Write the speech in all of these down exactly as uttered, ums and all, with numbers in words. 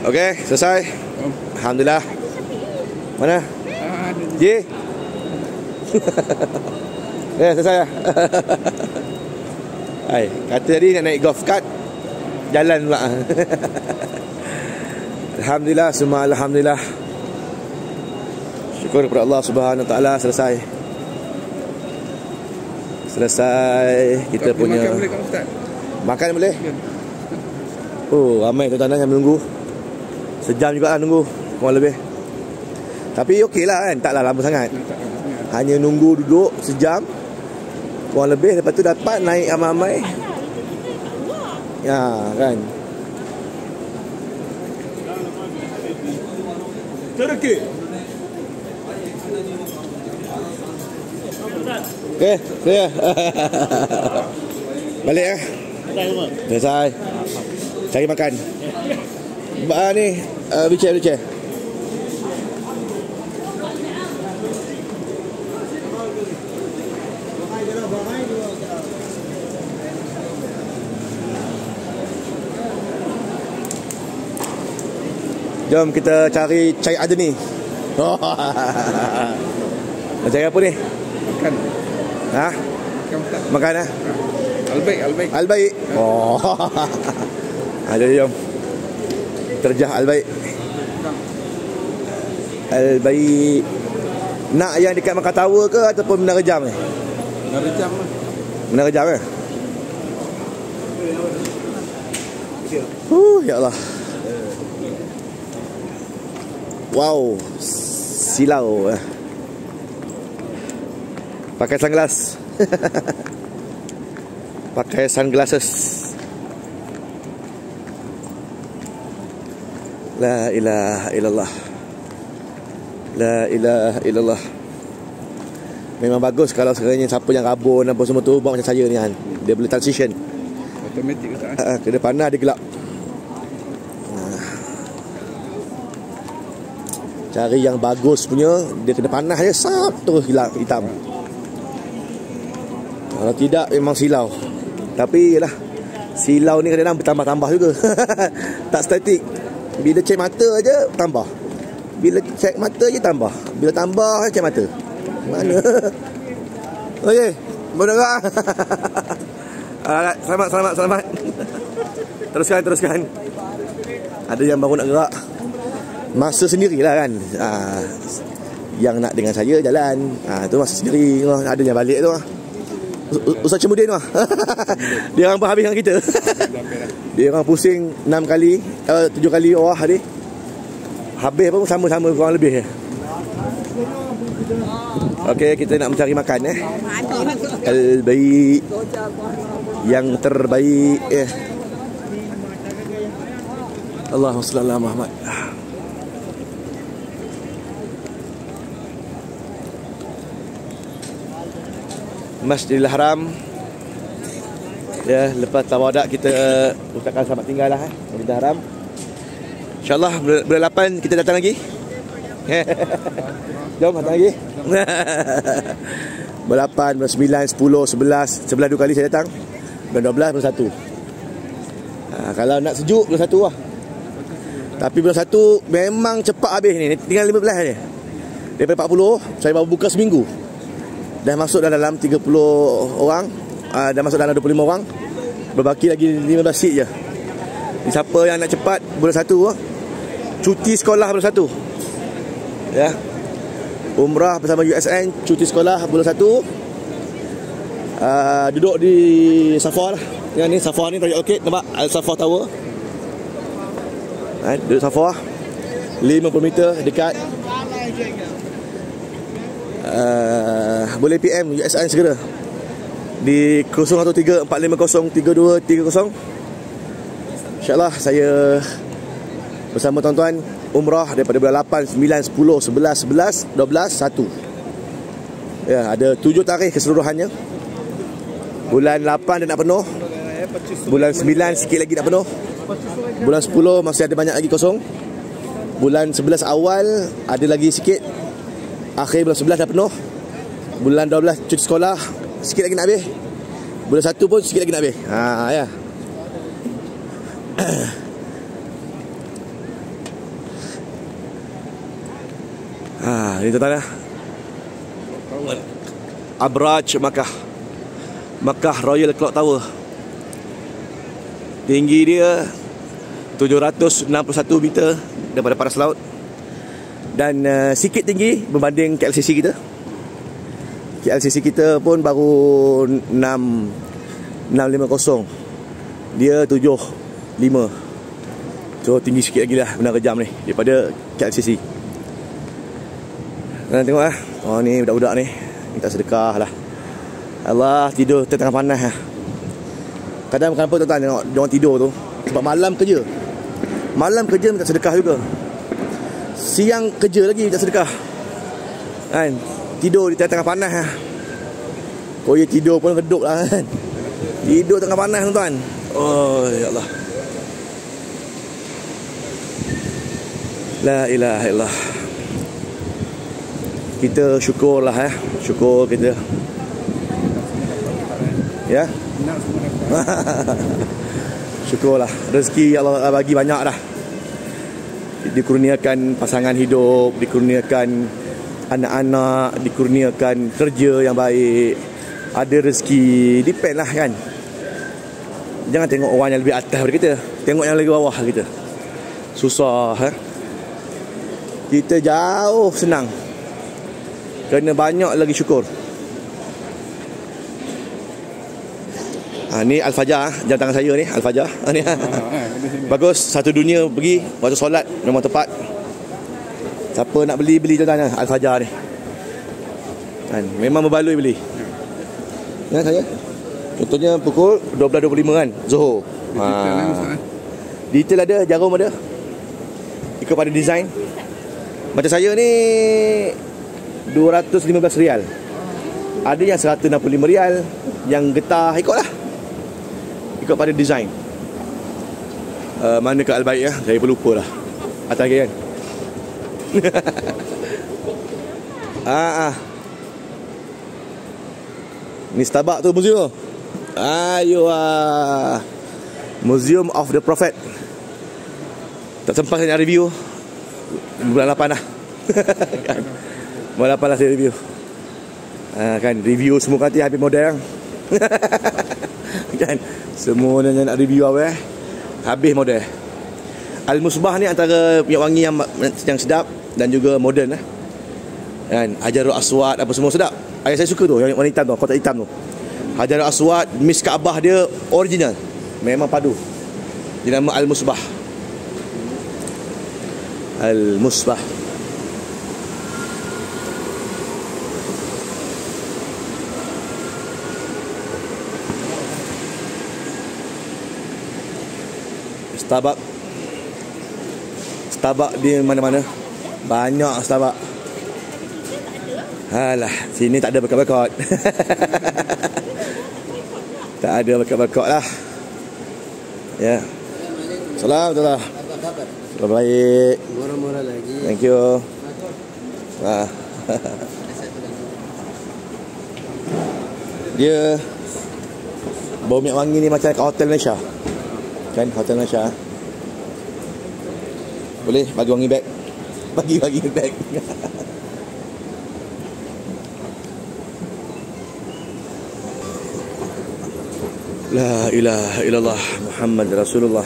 Okey, selesai. Alhamdulillah. Mana? Ji. Eh, selesai dah. Hai, kata tadi nak naik golf cart, jalan pula. Alhamdulillah, semua alhamdulillah. Syukur kepada Allah Subhanahu Wa Taala, selesai. Selesai kita kau punya. Makan boleh kat Ustaz? Makan boleh? Oh, ramai tuan-tuan yang menunggu. Sejam juga lah nunggu, kurang lebih. Tapi okey lah kan, taklah lama sangat. Hanya nunggu duduk sejam kurang lebih, lepas tu dapat naik ramai-ramai. Ya kan. Terkek. Okey, saya. Balik eh. Selesai. Cari makan. Ba ni, uh, bicara bicara. Jom kita cari cai adni. Nak cari apa ni? Makan. Ha? Makan. Makan ah. Albaik, albaik. Albaik. Oh. Ada jom. Terjah albaik. Albaik. Nak yang dekat Makan Tower ke ataupun Menara Jam ni? Menara Jam lah. Menara Jam eh? Huh, ya Allah. Wow, silau. Pakai sunglass. Pakai sunglasses. La ilaha illallah. La ilaha illallah. Memang bagus kalau sekiranya siapa yang rabun apa semua tu buat macam saya ni kan. Dia boleh transition. Automatik ke tak? Uh, kena panas dia gelap. Cari yang bagus punya, dia kena panas je, sap, terus hilang, hitam. Kalau tidak, memang silau. Tapi, yelah, silau ni kadang-kadang bertambah-tambah juga. Tak statik. Bila cek mata aja tambah. Bila cek mata je tambah. Bila tambah, cek mata. Mana? Okey, bergerak. Selamat, selamat, selamat. Teruskan, teruskan. Ada yang baru nak gerak. Masa sendirilah kan. ha, Yang nak dengan saya jalan, ha, tu masa sendiri. Ada yang balik tu. Ustaz Cemudin tu. Dia orang berhabis dengan kita. Dia orang pusing enam kali, uh, tujuh kali orang hari. Habis pun sama-sama kurang lebih. Okey, kita nak mencari makan eh. Al-baik, yang terbaik eh. Allahumma shalli ala Muhammad. Masjidil Haram. Ya, lepas tawadak kita uh, ucapkan selamat tinggal lah eh, Masjidil Haram. InsyaAllah bulan lapan kita datang lagi. Jom datang lagi. Bulan lapan, bulan sembilan, sepuluh, sebelas. Sebelah dua kali saya datang. Bulan dua belas, bulan satu. ha, Kalau nak sejuk, bulan satu lah. Tapi bulan satu memang cepat habis ni. Tinggal lima belas je. Daripada empat puluh, saya baru buka seminggu. Dah masuk dalam tiga puluh orang, uh, dah masuk dalam dua puluh lima orang. Berbaki lagi lima belas seat je. Siapa yang nak cepat bulan satu, cuti sekolah bulan satu. Ya. Umrah bersama U S N, cuti sekolah bulan satu. uh, Duduk di Safar. Yang ni Safar ni Royal Orchid, nampak? Al-Safar Tower. ha, Duduk Safar lima puluh meter dekat. Uh, boleh P M U S N segera di kosong satu tiga empat lima kosong tiga dua tiga kosong. InsyaAllah saya bersama tuan-tuan umrah daripada bulan lapan, sembilan, sepuluh, sebelas, sebelas, dua belas, satu. Ya, ada tujuh tarikh keseluruhannya. Bulan lapan dah nak penuh. Bulan sembilan sikit lagi nak penuh. Bulan sepuluh masih ada banyak lagi kosong. Bulan sebelas awal ada lagi sikit. Akhir bulan sebelas dah penuh. Bulan dua belas cuti sekolah, sikit lagi nak habis. Bulan satu pun sikit lagi nak habis. Ha, ya. Ha, ini tuan-tuan lah. Abraj Makkah. Makkah Royal Clock Tower. Tinggi dia tujuh ratus enam puluh satu meter daripada paras laut. Dan uh, sikit tinggi berbanding K L C C kita. K L C C kita pun baru enam lima kosong. Dia tujuh lima. So tinggi sikit lagi lah menara jam ni daripada K L C C. Nah, tengok lah. Oh ni budak-budak ni minta sedekah lah. Allah, tidur tengah panas lah. Kadang kenapa tuan-tuan tengok diorang tidur tu? Sebab malam kerja. Malam kerja minta sedekah juga. Siang kerja lagi minta sedekah. Kan? Tidur di tengah panas lah. Oh ya, tidur pun redup lah kan. Tidur tengah panas tuan-tuan. Oh ya Allah. La ilaha illallah. Kita syukurlah eh. Syukur kita. Ya. Syukurlah. Rezeki Allah bagi banyak dah. Dikurniakan pasangan hidup, dikurniakan anak-anak, dikurniakan kerja yang baik, ada rezeki. Depend lah kan. Jangan tengok orang yang lebih atas daripada kita, tengok yang lagi bawah kita. Susah eh? Kita jauh senang. Kena banyak lagi syukur. Ha, ni Al-Fajar, jam tangan saya ni Al-Fajar. Ha, ni. Bagus, satu dunia pergi waktu solat memang tepat. Siapa nak beli, beli tuan-tuan Al-Fajar ni. Kan, memang berbaloi beli. Ya saya. Contohnya pukul dua belas dua puluh lima kan, Zuhur. Ha. Detail ada, jarum ada. Ikut pada design. Macam saya ni dua ratus lima belas rial. Ada yang seratus enam puluh lima rial. Yang getah ikutlah. Ikut pada design. Uh, mana ke Al-Baik ya? Saya pun lupa lah. Atas lagi kan. ah, ah. Ni Starbucks tu museum. Ayo ah. Museum of the Prophet. Tak sempat saya nak review. Bulan lapan dah. Kan? Bulan lapan lah saya review. Ah, kan review semua kata habis model. Kan? Semua nak review apa eh? Habis model. Al-Musbah ni antara minyak wangi yang yang sedap dan juga moden eh. Kan? Hajarul Aswad apa semua sedap. Ayah saya suka tu, yang warna hitam tu, kotak hitam tu. Hajarul Aswad, Misk Kaabah dia original. Memang padu. Dia nama Al-Musbah. Al-Musbah. Starbucks. Starbucks di mana-mana. Banyak Starbucks. Alah, sini tak ada berkat-berkat. Tak ada berkat-berkat lah. Ya. Assalamualaikum. Selamat baik. Murah-murah lagi. Thank you. Wah. Dia bau minyak wangi ni macam kat Hotel Malaysia. Kan Hotel Malaysia. Boleh bagi wangi bag. Bagi-bagi bag. La ilaha illallah Muhammad Rasulullah.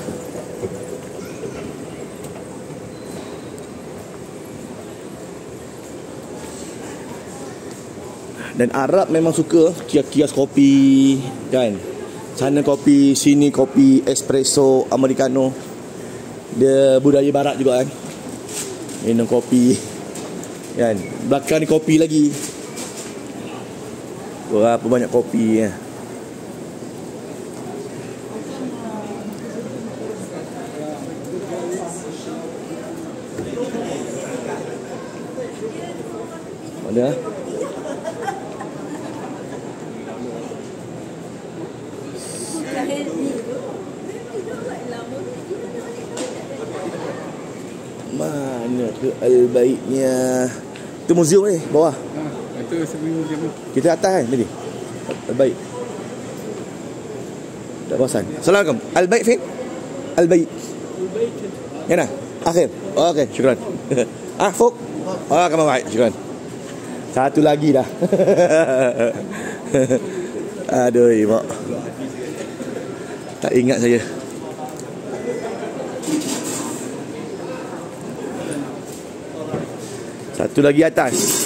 Dan Arab memang suka kias-kias kopi, kan? Sana kopi, sini kopi, espresso, americano. Dia budaya barat juga kan. Minum kopi, kan? Belakang ni kopi lagi. Berapa banyak kopi ya. Ada. Mana ke Al-Baiknya? Itu museum ni bawah. Ha, itu sebelum museum ni. Kita atas kan tadi. Al-Baik. Tak bosan. Assalamualaikum. Al-Baik Fit. Al-Baik. Al-Baik. Ya nah. Akhir. Oh, okey, syukran. Ah, Fok. Ah, come on, right. Syukran. Satu lagi dah. Aduh, mak. Tak ingat saya. Satu lagi atas.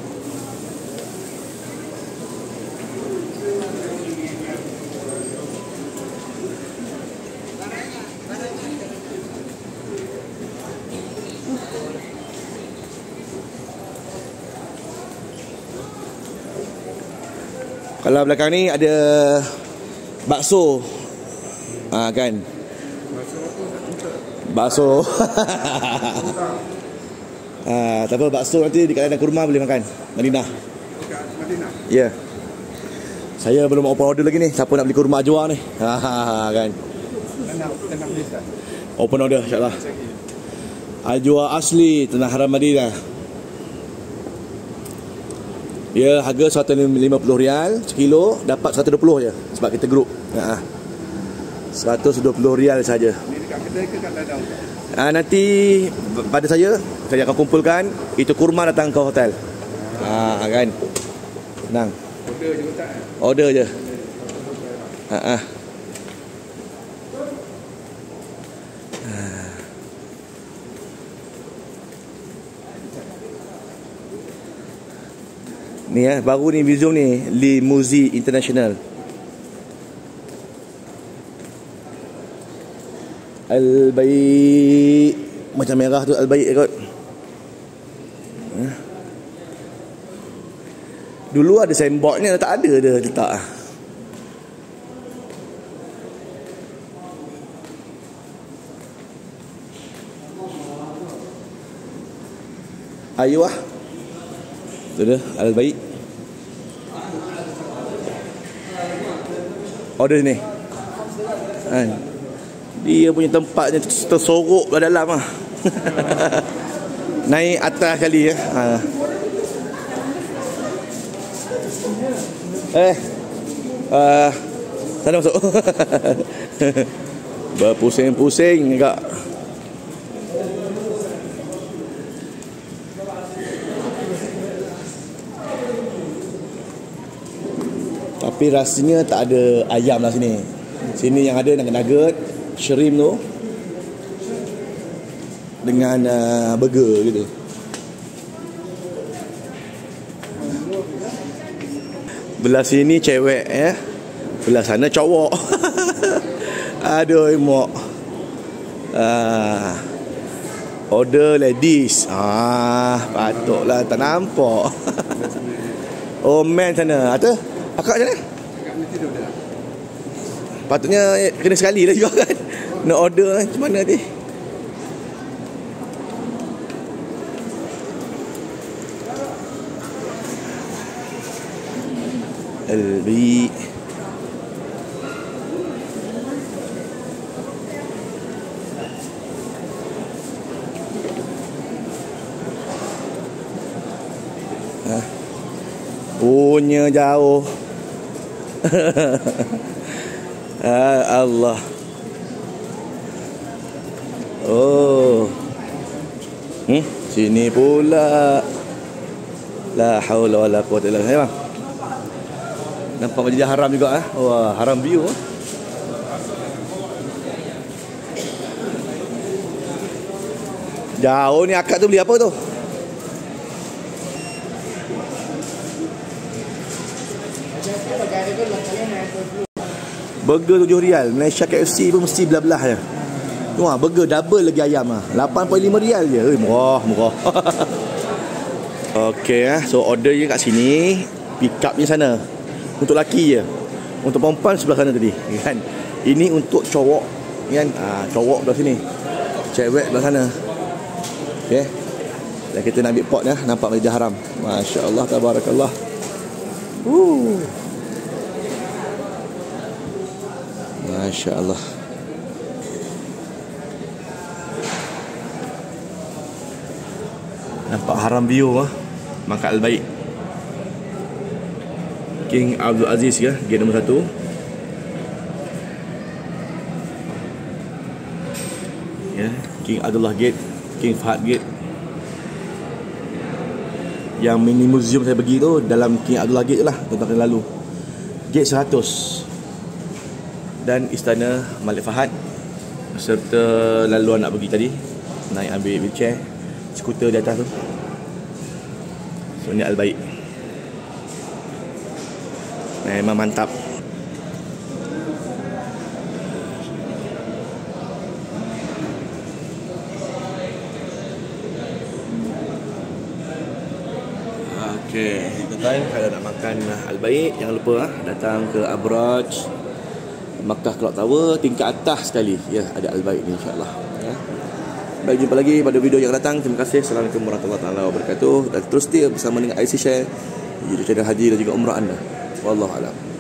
Kalau belakang ni ada bakso. Ah kan. Bakso. Ah, tak apa, bakso nanti di kedai kurma boleh makan. Madinah. Madinah. Ya. Yeah. Saya belum open order lagi ni. Siapa nak beli kurma Ajwa ni? Ha kan. Tenang, tenang bisa. Open order insya-Allah. Ajwa asli Tanah Haram Madinah. Ya, harga seratus lima puluh rial sekilo, dapat seratus dua puluh je sebab kita grup. Ha. seratus dua puluh rial saja. Ni dekat kedai ke kat ladang? Ah, nanti pada saya saya akan kumpulkan itu kurma datang ke hotel. Ah kan. Senang. Order je tak? Order je. Ha ah. Ni eh, baru ni Vizum ni Limuzi International. Al-Baik. Macam merah tu Al-Baik kot. Dulu ada signboard ni, tak ada dah letak. Ayo ah. Tu dah Al-Baik. Order ni. Kan. Dia punya tempatnya tersorok kat dalam ah. Naik atas kali ya. Ha. Eh. Uh, sana masuk. Berpusing-pusing agak. Tapi rasanya tak ada ayam lah sini. Sini yang ada nugget-nugget, shrimp tu dengan uh, burger gitu. Belah sini cewek ya. Belah sana cowok. Aduh mak. Ah. Order ladies. Ah, patutlah tak nampak. Oh man sana. Ada akak macam mana? Akak mesti dah dah. Patutnya kena sekali lah juga kan. Nak order macam mana ni? Albi. Ha. Punya jauh. Ah, Allah. Oh. Hmm, sini pula. La haula wala quwwata illa billah. Nampak Masjidil Haram juga ah. Wah, haram view ah. Jauh ni akak tu beli apa tu? Burger tujuh rial. Malaysia K F C pun mesti belah-belah je. Wah, burger double lagi ayam ah. lapan puluh lima rial je. Eh, murah, murah. Okey ah, so order je kat sini, pick up ni sana. Untuk lelaki je. Untuk perempuan sebelah sana tadi, kan. Ini untuk cowok, kan. Ah, cowok belah sini. Cewek belah sana. Okey. Dan kita nak ambil pot ya, nampak Masjidil Haram. Masya-Allah, tabarakallah. Uh. Masya-Allah. Nampak haram view ah. Maka Al-Baik. King Abdul Aziz ya, gate nombor satu. Ya, King Abdullah Gate, King Fahad Gate. Yang mini museum saya pergi tu dalam King Abdullah Gate je lah, tahun-tahun yang lalu. Gate seratus. Dan Istana Malik Fahad serta laluan nak pergi tadi, naik ambil wheelchair, skuter di atas tu. So ni Al-Baik. Memang mantap. Okey, tuan-tuan, kalau nak makan Al-Baik, jangan lupa datang ke Abraj Makkah Clock Tower, tingkat atas sekali. Ya, ada Al-Baik ni, insya-Allah. Ya. Baik, jumpa lagi pada video yang akan datang. Terima kasih. Assalamualaikum warahmatullahi wabarakatuh. Dan terus stay bersama dengan I C Share, YouTube channel haji dan juga umrah anda. Wallahu a'lam.